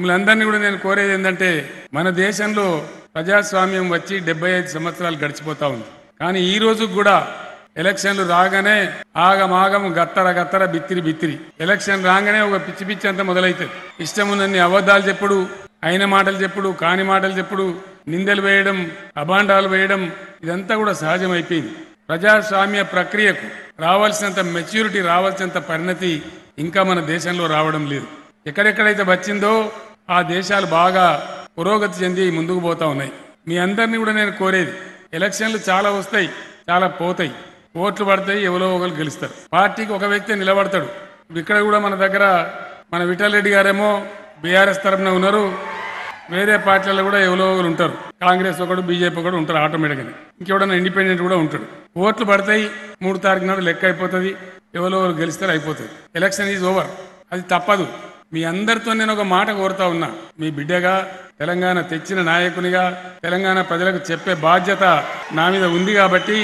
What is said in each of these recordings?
మిమ్మల్ని అందరినీ కూడా నేను కోరేది ఏంటంటే మన దేశంలో ప్రజాస్వామ్యం వచ్చి 75 సంవత్సరాలు గడిచిపోతా ఉంది. కానీ ఈ రోజు కూడా ఎలక్షన్లు రాగానే ఆగమాగం గత్తర గత్తర బిత్తిరి బిత్తిరి ఎలక్షన్ రాగానే ఒక పిచ్చి పిచ్చి అంతా మొదలైతుంది. ఇష్టం ఉన్నన్ని అబద్ధాలు చెప్పుడు, అయిన మాటలు చెప్పుడు, కాని మాటలు చెప్పుడు, నిందలు వేయడం, అభాండాలు వేయడం ఇదంతా కూడా సహజమైపోయింది. ప్రజాస్వామ్య ప్రక్రియకు రావాల్సినంత మెచ్యూరిటీ, రావాల్సినంత పరిణతి ఇంకా మన దేశంలో రావడం లేదు. ఎక్కడెక్కడైతే వచ్చిందో ఆ దేశాలు బాగా పురోగతి చెంది ముందుకు పోతా ఉన్నాయి. మీ అందరినీ కూడా నేను కోరేది, ఎలక్షన్లు చాలా వస్తాయి, చాలా పోతాయి, ఓట్లు పడతాయి, ఎవరో ఒకరు గెలుస్తారు. పార్టీకి ఒక వ్యక్తి నిలబడతాడు. ఇక్కడ కూడా మన దగ్గర మన విఠల్ రెడ్డి గారేమో బీఆర్ఎస్ తరఫున ఉన్నారు, వేరే పార్టీలలో కూడా ఎవరో ఒకరు ఉంటారు, కాంగ్రెస్ ఒకడు, బీజేపీ ఒకడు ఉంటారు ఆటోమేటిక్గా. ఇంకెవడన్నా ఇండిపెండెంట్ కూడా ఉంటాడు. ఓట్లు పడతాయి, 3 తారీఖు నాడు లెక్క అయిపోతుంది, ఎవరో ఒకరు గెలుస్తారు, అయిపోతుంది. ఎలక్షన్ ఈజ్ ఓవర్, అది తప్పదు. మీ అందరితో నేను ఒక మాట కోరుతా ఉన్నా, మీ బిడ్డగా, తెలంగాణ తెచ్చిన నాయకునిగా, తెలంగాణ ప్రజలకు చెప్పే బాధ్యత నా మీద ఉంది కాబట్టి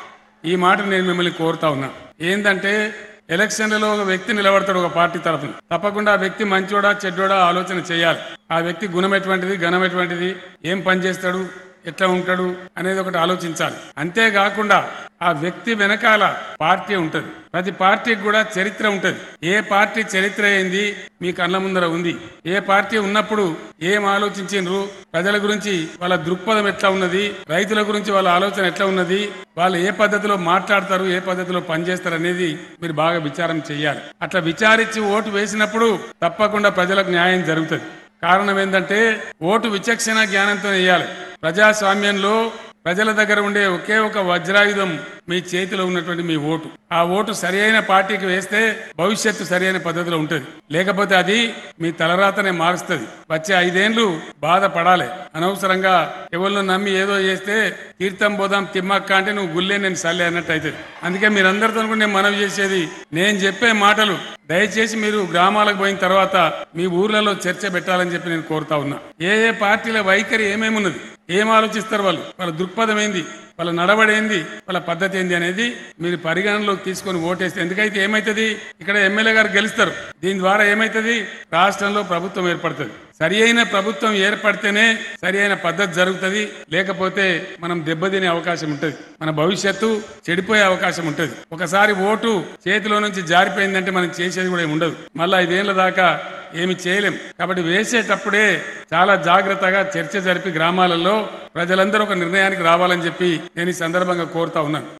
ఈ మాట నేను మిమ్మల్ని కోరుతా ఉన్నా. ఏంటంటే ఎలక్షన్లలో ఒక వ్యక్తి నిలబడతాడు ఒక పార్టీ తరఫున, తప్పకుండా ఆ వ్యక్తి మంచోడా చెడ్డోడా ఆలోచన చేయాలి. ఆ వ్యక్తి గుణం ఎటువంటిది, ఘనం ఎటువంటిది, ఏం పని చేస్తాడు, ఎట్లా ఉంటాడు అనేది ఒకటి ఆలోచించాలి. అంతేకాకుండా ఆ వ్యక్తి వెనకాల పార్టీ ఉంటది. ప్రతి పార్టీకి కూడా చరిత్ర ఉంటది. ఏ పార్టీ చరిత్ర ఏంది మీ కళ్ళ ముందర ఉంది. ఏ పార్టీ ఉన్నప్పుడు ఏం ఆలోచించిండ్రు, ప్రజల గురించి వాళ్ళ దృక్పథం ఎట్లా ఉన్నది, రైతుల గురించి వాళ్ళ ఆలోచన ఎట్లా ఉన్నది, వాళ్ళు ఏ పద్ధతిలో మాట్లాడతారు, ఏ పద్ధతిలో పనిచేస్తారు అనేది మీరు బాగా విచారం చేయాలి. అట్లా విచారించి ఓటు వేసినప్పుడు తప్పకుండా ప్రజలకు న్యాయం జరుగుతుంది. కారణం ఏంటంటే ఓటు విచక్షణ జ్ఞానంతో వేయాలి. ప్రజాస్వామ్యంలో ప్రజల దగ్గర ఉండే ఒకే ఒక వజ్రాయుధం మీ చేతిలో ఉన్నటువంటి మీ ఓటు. ఆ ఓటు సరి అయిన పార్టీకి వేస్తే భవిష్యత్తు సరి అయిన పద్ధతిలో ఉంటుంది. లేకపోతే అది మీ తలరాతనే మారుస్తుంది. వచ్చే 5 ఏళ్లు బాధపడాలి. అనవసరంగా ఎవరిని నమ్మి ఏదో చేస్తే తీర్థం పోదాం తిమ్మక్క అంటే నువ్వు గుల్లే నేను సల్లే అన్నట్టు అవుతుంది. అందుకే మీరందరితో కూడా నేను మనవి చేసేది, నేను చెప్పే మాటలు దయచేసి మీరు గ్రామాలకు పోయిన తర్వాత మీ ఊర్లలో చర్చ పెట్టాలని చెప్పి నేను కోరుతా ఉన్నా. ఏ పార్టీల వైఖరి ఏమేమి ఉన్నది, ఏం ఆలోచిస్తారు, వాళ్ళ దృక్పథం ఏంది, వాళ్ళ నడవడి ఏంది, వాళ్ళ పద్ధతి ఏంది అనేది మీరు పరిగణనలోకి తీసుకొని ఓటేస్తే ఎందుకైతే ఏమైతుంది, ఇక్కడ ఎమ్మెల్యే గారు గెలుస్తారు. దీని ద్వారా ఏమైతుంది, రాష్ట్రంలో ప్రభుత్వం ఏర్పడుతుంది. సరి అయిన ప్రభుత్వం ఏర్పడితేనే సరి అయిన పద్ధతి జరుగుతుంది. లేకపోతే మనం దెబ్బతినే అవకాశం ఉంటుంది, మన భవిష్యత్తు చెడిపోయే అవకాశం ఉంటుంది. ఒకసారి ఓటు చేతిలో నుంచి జారిపోయిందంటే మనం చేసేది కూడా ఏమి ఉండదు. మళ్ళీ 5 ఏళ్ల దాకా ఏమి చేయలేం. కాబట్టి వేసేటప్పుడే చాలా జాగ్రత్తగా చర్చ జరిపి గ్రామాలలో ప్రజలందరూ ఒక నిర్ణయానికి రావాలని చెప్పి నేను ఈ సందర్భంగా కోరుతా ఉన్నాను.